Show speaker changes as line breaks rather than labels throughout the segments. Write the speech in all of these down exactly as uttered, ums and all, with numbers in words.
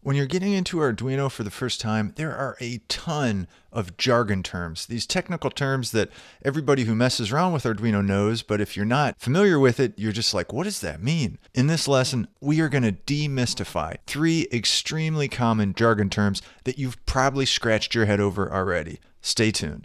When you're getting into Arduino for the first time, there are a ton of jargon terms, these technical terms that everybody who messes around with Arduino knows, but if you're not familiar with it, you're just like, what does that mean? In this lesson, we are going to demystify three extremely common jargon terms that you've probably scratched your head over already. Stay tuned.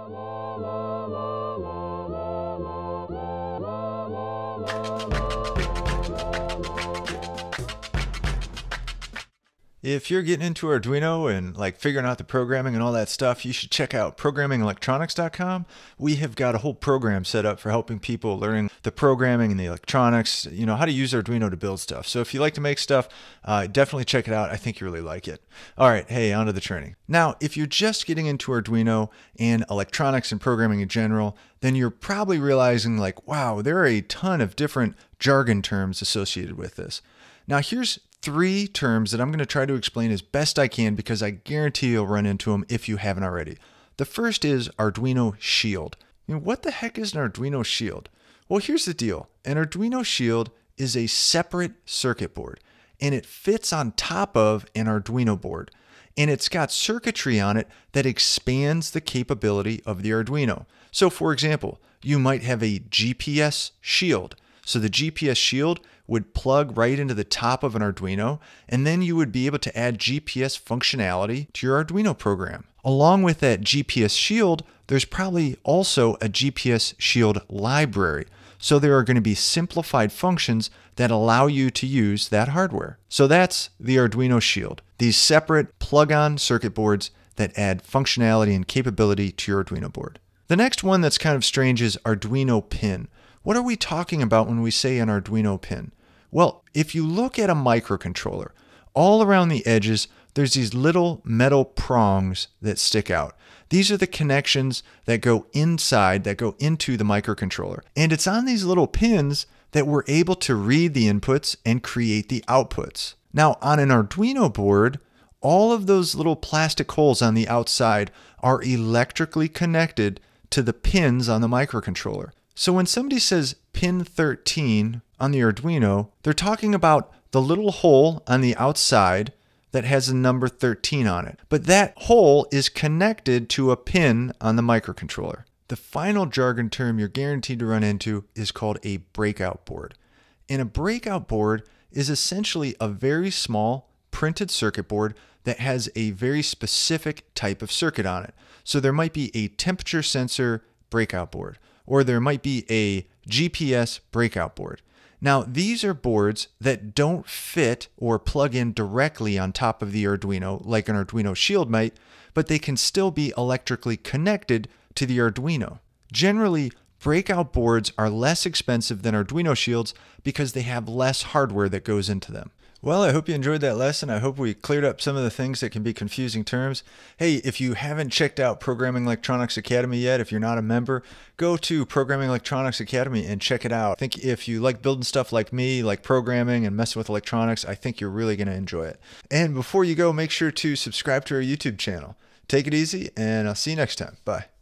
If you're getting into Arduino and like figuring out the programming and all that stuff, you should check out programming electronics dot com. We have got a whole program set up for helping people learning the programming and the electronics, you know, how to use Arduino to build stuff. So if you like to make stuff, uh, definitely check it out. I think you really like it. All right, hey, on to the training. Now, if you're just getting into Arduino and electronics and programming in general, then you're probably realizing like, wow, there are a ton of different jargon terms associated with this. Now, here's three terms that I'm going to try to explain as best I can because I guarantee you'll run into them if you haven't already. The first is Arduino Shield. You know, what the heck is an Arduino Shield? Well, here's the deal. An Arduino Shield is a separate circuit board, and it fits on top of an Arduino board. And it's got circuitry on it that expands the capability of the Arduino. So for example, you might have a G P S shield. So the G P S shield would plug right into the top of an Arduino, and then you would be able to add G P S functionality to your Arduino program. Along with that G P S shield, there's probably also a G P S shield library. So there are going to be simplified functions that allow you to use that hardware. So that's the Arduino Shield, these separate plug-on circuit boards that add functionality and capability to your Arduino board. The next one that's kind of strange is Arduino Pin. What are we talking about when we say an Arduino pin? Well, if you look at a microcontroller, all around the edges, there's these little metal prongs that stick out. These are the connections that go inside, that go into the microcontroller. And it's on these little pins that we're able to read the inputs and create the outputs. Now, on an Arduino board, all of those little plastic holes on the outside are electrically connected to the pins on the microcontroller. So when somebody says pin thirteen on the Arduino, they're talking about the little hole on the outside that has a number thirteen on it. But that hole is connected to a pin on the microcontroller. The final jargon term you're guaranteed to run into is called a breakout board. And a breakout board is essentially a very small printed circuit board that has a very specific type of circuit on it. So there might be a temperature sensor breakout board, or there might be a G P S breakout board. Now, these are boards that don't fit or plug in directly on top of the Arduino like an Arduino Shield might, but they can still be electrically connected to the Arduino. Generally, breakout boards are less expensive than Arduino Shields because they have less hardware that goes into them. Well, I hope you enjoyed that lesson. I hope we cleared up some of the things that can be confusing terms. Hey, if you haven't checked out Programming Electronics Academy yet, if you're not a member, go to Programming Electronics Academy and check it out. I think if you like building stuff like me, like programming and messing with electronics, I think you're really going to enjoy it. And before you go, make sure to subscribe to our YouTube channel. Take it easy, and I'll see you next time. Bye.